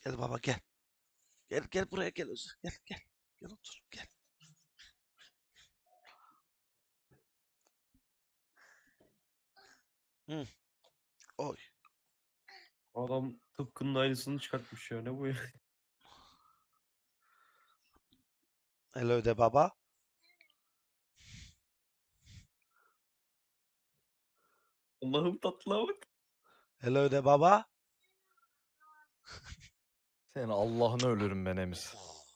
Gel baba gel. Gel buraya gel Özür. Gel. Gel otur gel. Hı. Oy. Adam tıpkının aynısını çıkartmış ya. Ne bu ya? Hello de baba. Allah'ım tatlılığa bak. Hello de baba. Senin Allah'ını ölürüm ben Emir.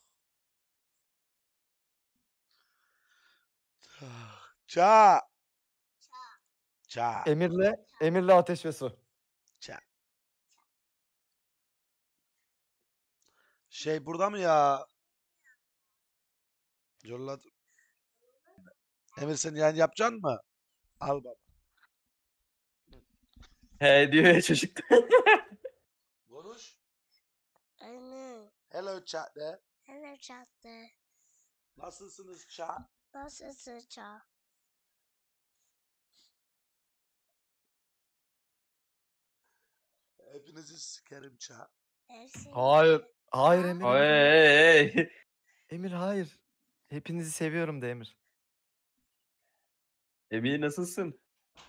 Ça. Ça. Emirle ateş ve su. Ça. Şey burada mı ya? Yolladım. Emir sen yani yapacaksın mı? Al baba. He diyor ya çocuk. Konuş. Anne, Hello chat de. hele çattı. Nasılsınız chat? Nasılsın çağ? Hepinizi sikerim chat. Hepsi Hayır. Hayır Emir. Hey. Emir hayır. Hepinizi seviyorum de Emir. Emir nasılsın?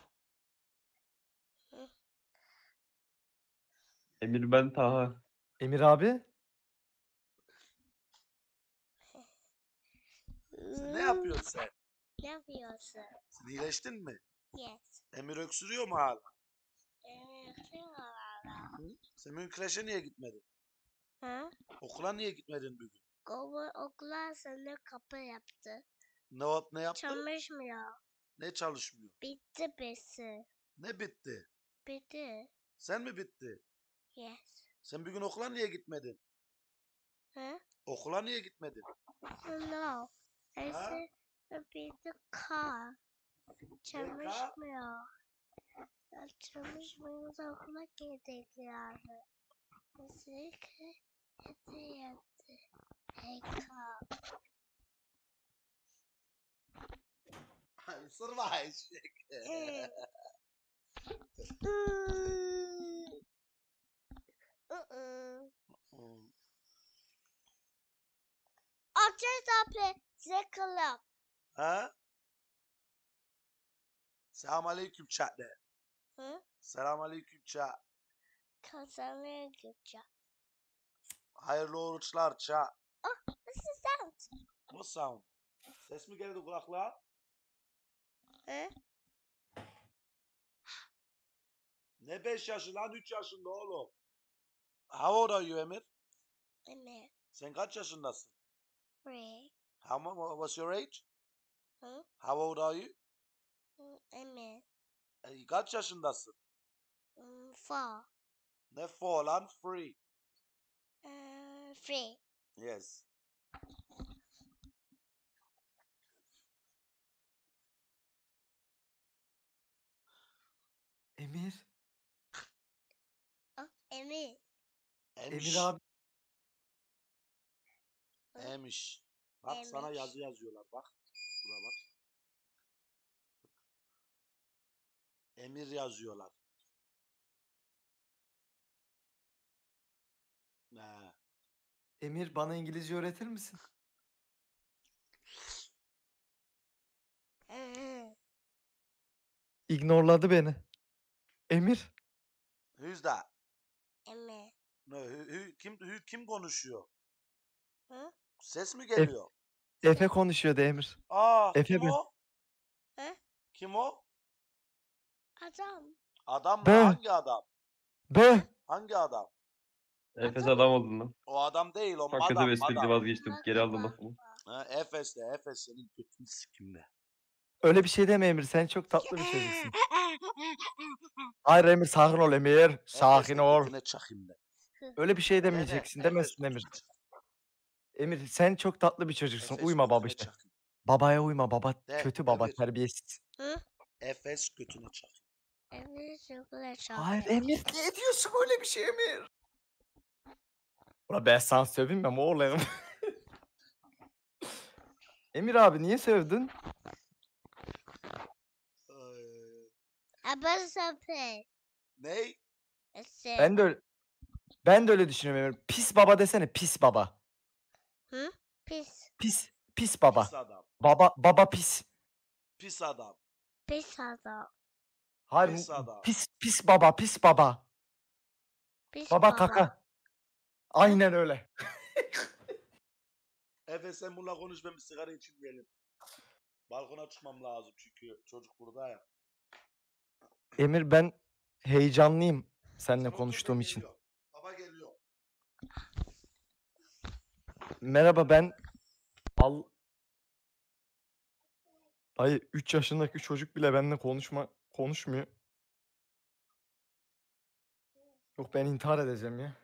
Emir ben Taha. Emir abi. Ne yapıyorsun sen? Ne yapıyorsun? Sen iyileştin mi? Yes. Emir öksürüyor mu hala? Yapıyorlar. Sen bugün kreşe niye gitmedin? Ha? Okula niye gitmedin bugün? Okula sana kapı yaptı. Ne yaptı? Çalışmıyor. Ne çalışmıyor? Bitti besi. Ne bitti? Bitti. Sen mi bitti? Yes. Sen bugün okula niye gitmedin? Ha? Okula niye gitmedin? No. Hepsi bitti kar. Çalışmıyor. Çalışmıyor. Okula gittik yani. Kesinlikle yaptı. Eka. Isırma eşek. Açız abi. Zekalım. Ha? Selamun aleyküm chat de. Hı? Selamun aleyküm chat. Kazanmaya gideceğim. Hayırlı oruçlar chat. This is sound. Bu sound. Ses mi geldi kulaklığa? Hı? Ne 5 yaşı lan 3 yaşında oğlum. How old are you Emir? Anne. Sen kaç yaşındasın? Free. What's your age? Hı? How old are you? Anne. Kaç yaşındasın? 4. Ne for lan? Free. Free. Yes. Emir. Emir. Emiş. Emir abi. Emiş. Bak sana Emiş. yazı yazıyorlar bak. Buna bak. Emir yazıyorlar. Ne? Emir bana İngilizce öğretir misin? İgnorladı beni. Emir. Who's that? Emir. No, kim konuşuyor? Hı? Ses mi geliyor? Efe konuşuyordu Emir. Efe Kim mi? o? Hı? Kim o? Adam. Adam mı? Be. Hangi adam? Be. Hangi adam? Efes adam oldun lan. O adam değil o Çok kötü madam. bir espriydi vazgeçtim. Geri aldım Bak. lafımı. Ha, Efes senin götünü sikim be. Öyle bir şey deme Emir. Sen çok tatlı bir çocuksun. Hayır Emir sakin ol Emir. Sakin Efes'in ol. götüne çakayım be. Öyle bir şey Dene, demeyeceksin. Efes Demezsin Emir. götüne çakayım. Emir sen çok tatlı bir çocuksun. Efes Uyma götüne babişe. çakayım. Babaya uyma baba. De, Kötü baba Emir. terbiyesiz. Hı? Efes götüne çakayım. Emir çikolata çok. Hayır Emir niye diyorsun öyle bir şey Emir? Ulan ben sana söveyim mi oğlum? Emir abi niye sövdün? Ay. Ama sapı. Ney? Ben de Ben de öyle düşünüyorum Emir. Pis baba desene, pis baba. Hı? Pis. Pis baba. Pis adam. Baba pis. Pis adam. Pis adam. Hayır, Pis adam. pis baba, pis baba. Pis Baba kaka. Aynen öyle. Efe sen bununla konuş, ben bir sigara içeyim gelin. Balkona çıkmam lazım çünkü çocuk burada ya. Emir, ben heyecanlıyım Sen seninle otur, ben konuştuğum için. geliyorum. Baba geliyor. Merhaba, ben Dayı 3 yaşındaki çocuk bile benimle konuşmuyor. Yok, ben intihar edeceğim ya.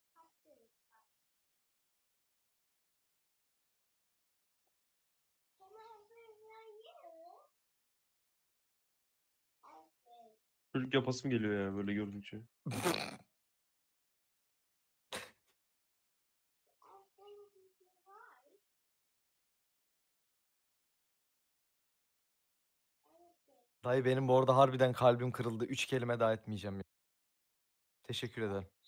Çocuk yapasım geliyor ya böyle görünce. Dayı benim bu arada harbiden kalbim kırıldı. 3 kelime daha etmeyeceğim ya. Teşekkür ederim.